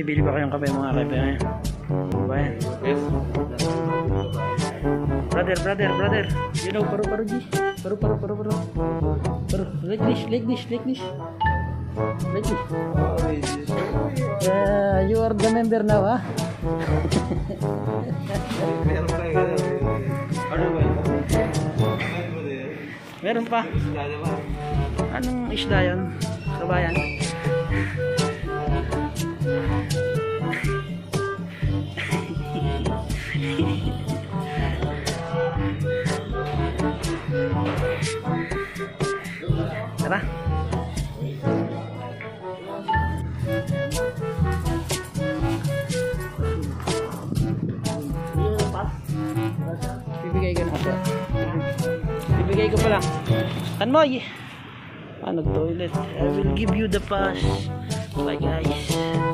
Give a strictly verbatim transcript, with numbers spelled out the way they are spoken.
Bibili ba kayong kape mga kaibigan? Bayan. Brother, brother, brother. You know, paru paru G. Paru paru paru paru. Paru. Like this, like this, like this. Like this. Yeah, you are the member now, ha? Meron pa. Anong isda yun? Kabayan? Tara. Bibigay ko na ako. Bibigay ko pala. Tanmoy! Ah, nag-toilet. I will give you the pass. Bye guys.